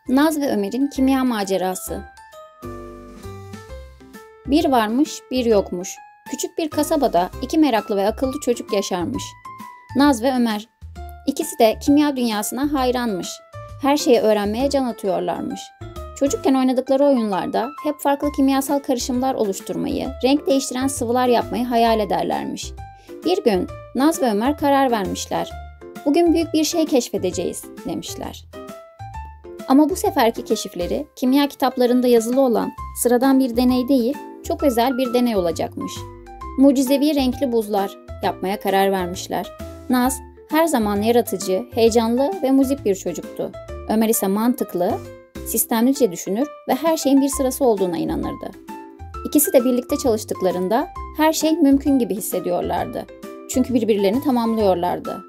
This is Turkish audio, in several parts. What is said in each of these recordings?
Naz ve Ömer'in kimya macerası. Bir varmış, bir yokmuş. Küçük bir kasabada iki meraklı ve akıllı çocuk yaşarmış. Naz ve Ömer. İkisi de kimya dünyasına hayranmış. Her şeyi öğrenmeye can atıyorlarmış. Çocukken oynadıkları oyunlarda hep farklı kimyasal karışımlar oluşturmayı, renk değiştiren sıvılar yapmayı hayal ederlermiş. Bir gün Naz ve Ömer karar vermişler. Bugün büyük bir şey keşfedeceğiz demişler. Ama bu seferki keşifleri kimya kitaplarında yazılı olan sıradan bir deney değil, çok özel bir deney olacakmış. Mucizevi renkli buzlar yapmaya karar vermişler. Naz her zaman yaratıcı, heyecanlı ve muzip bir çocuktu. Ömer ise mantıklı, sistemlice düşünür ve her şeyin bir sırası olduğuna inanırdı. İkisi de birlikte çalıştıklarında her şey mümkün gibi hissediyorlardı. Çünkü birbirlerini tamamlıyorlardı.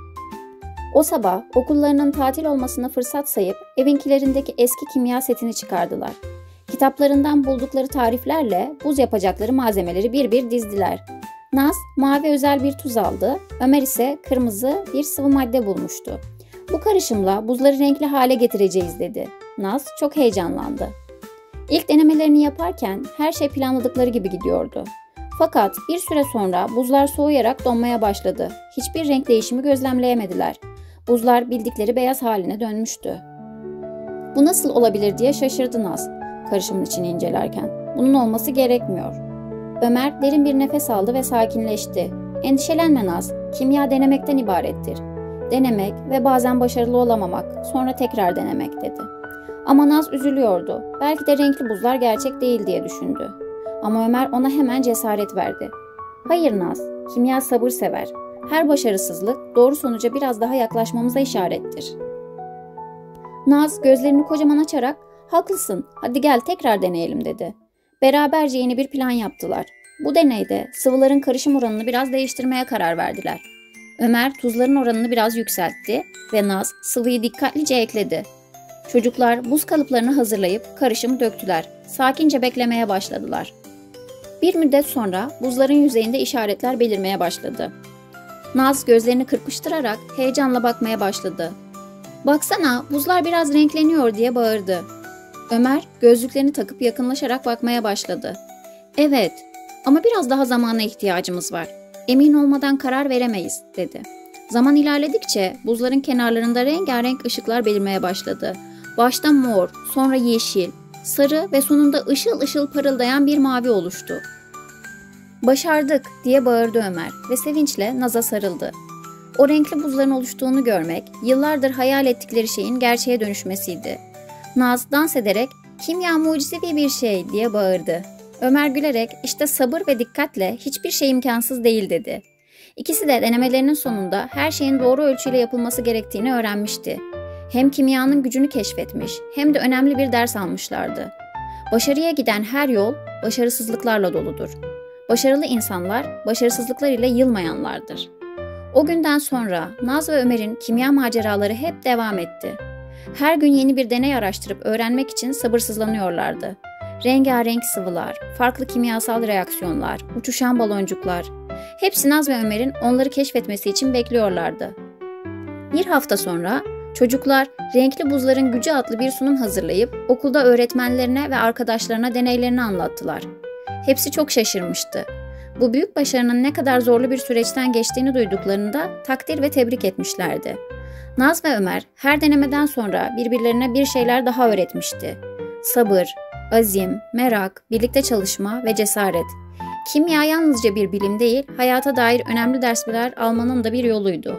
O sabah okullarının tatil olmasını fırsat sayıp evinkilerindeki eski kimya setini çıkardılar. Kitaplarından buldukları tariflerle buz yapacakları malzemeleri bir bir dizdiler. Naz mavi özel bir tuz aldı, Ömer ise kırmızı bir sıvı madde bulmuştu. Bu karışımla buzları renkli hale getireceğiz dedi. Naz çok heyecanlandı. İlk denemelerini yaparken her şey planladıkları gibi gidiyordu. Fakat bir süre sonra buzlar soğuyarak donmaya başladı. Hiçbir renk değişimi gözlemleyemediler. Buzlar bildikleri beyaz haline dönmüştü. Bu nasıl olabilir diye şaşırdı Naz karışımın içini incelerken. Bunun olması gerekmiyor. Ömer derin bir nefes aldı ve sakinleşti. Endişelenme Naz, kimya denemekten ibarettir. Denemek ve bazen başarılı olamamak, sonra tekrar denemek dedi. Ama Naz üzülüyordu. Belki de renkli buzlar gerçek değil diye düşündü. Ama Ömer ona hemen cesaret verdi. Hayır Naz, kimya sabır sever. Her başarısızlık doğru sonuca biraz daha yaklaşmamıza işarettir. Naz gözlerini kocaman açarak haklısın, hadi gel tekrar deneyelim dedi. Beraberce yeni bir plan yaptılar. Bu deneyde sıvıların karışım oranını biraz değiştirmeye karar verdiler. Ömer tuzların oranını biraz yükseltti ve Naz sıvıyı dikkatlice ekledi. Çocuklar buz kalıplarını hazırlayıp karışımı döktüler. Sakince beklemeye başladılar. Bir müddet sonra buzların yüzeyinde işaretler belirmeye başladı. Naz gözlerini kırpıştırarak heyecanla bakmaya başladı. "Baksana, buzlar biraz renkleniyor" diye bağırdı. Ömer gözlüklerini takıp yakınlaşarak bakmaya başladı. "Evet, ama biraz daha zamana ihtiyacımız var. Emin olmadan karar veremeyiz" dedi. Zaman ilerledikçe buzların kenarlarında rengarenk ışıklar belirmeye başladı. Başta mor, sonra yeşil, sarı ve sonunda ışıl ışıl parıldayan bir mavi oluştu. "Başardık" diye bağırdı Ömer ve sevinçle Naz'a sarıldı. O renkli buzların oluştuğunu görmek, yıllardır hayal ettikleri şeyin gerçeğe dönüşmesiydi. Naz dans ederek "Kimya mucizevi bir şey" diye bağırdı. Ömer gülerek "İşte sabır ve dikkatle hiçbir şey imkansız değil" dedi. İkisi de denemelerinin sonunda her şeyin doğru ölçüyle yapılması gerektiğini öğrenmişti. Hem kimyanın gücünü keşfetmiş hem de önemli bir ders almışlardı. Başarıya giden her yol başarısızlıklarla doludur. Başarılı insanlar başarısızlıklar ile yılmayanlardır. O günden sonra Naz ve Ömer'in kimya maceraları hep devam etti. Her gün yeni bir deney araştırıp öğrenmek için sabırsızlanıyorlardı. Rengarenk sıvılar, farklı kimyasal reaksiyonlar, uçuşan baloncuklar. Hepsi Naz ve Ömer'in onları keşfetmesi için bekliyorlardı. Bir hafta sonra çocuklar Renkli Buzların Gücü adlı bir sunum hazırlayıp okulda öğretmenlerine ve arkadaşlarına deneylerini anlattılar. Hepsi çok şaşırmıştı. Bu büyük başarının ne kadar zorlu bir süreçten geçtiğini duyduklarında takdir ve tebrik etmişlerdi. Naz ve Ömer her denemeden sonra birbirlerine bir şeyler daha öğretmişti. Sabır, azim, merak, birlikte çalışma ve cesaret. Kimya yalnızca bir bilim değil, hayata dair önemli dersler almanın da bir yoluydu.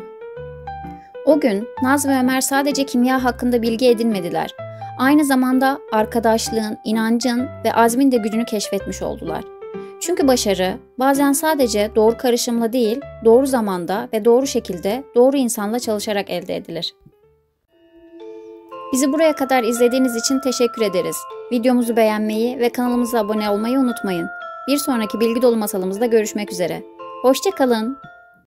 O gün Naz ve Ömer sadece kimya hakkında bilgi edinmediler. Aynı zamanda arkadaşlığın, inancın ve azmin de gücünü keşfetmiş oldular. Çünkü başarı bazen sadece doğru karışımla değil, doğru zamanda ve doğru şekilde doğru insanla çalışarak elde edilir. Bizi buraya kadar izlediğiniz için teşekkür ederiz. Videomuzu beğenmeyi ve kanalımıza abone olmayı unutmayın. Bir sonraki bilgi dolu masalımızda görüşmek üzere. Hoşça kalın.